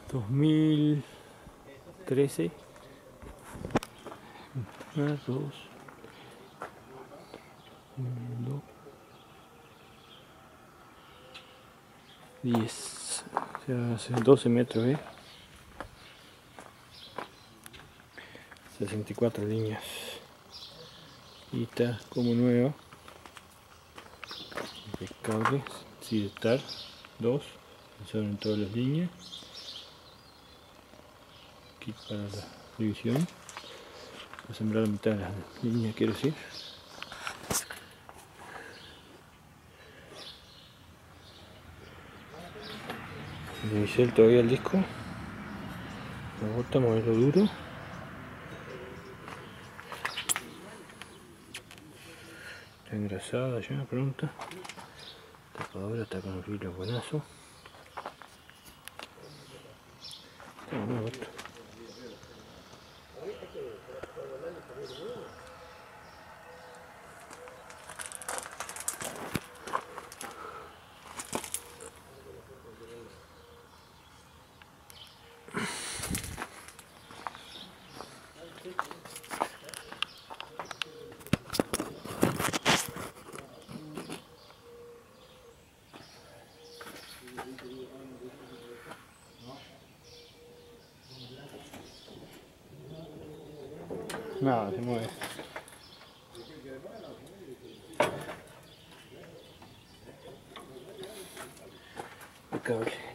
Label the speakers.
Speaker 1: 2013. 1, 2, 1, 10, o sea, hace 12 metros, 64 líneas y está como nueva, impecable, sin estar 2, pasaron todas las líneas, aquí para la división, voy a sembrar la mitad de las líneas, quiero decir. Inicial todavía el disco, la bota, moverlo duro. Está engrasada ya, pronta. Tapadora está con un filo buenazo. Está bueno esto. Nada, se mueve. Impecable.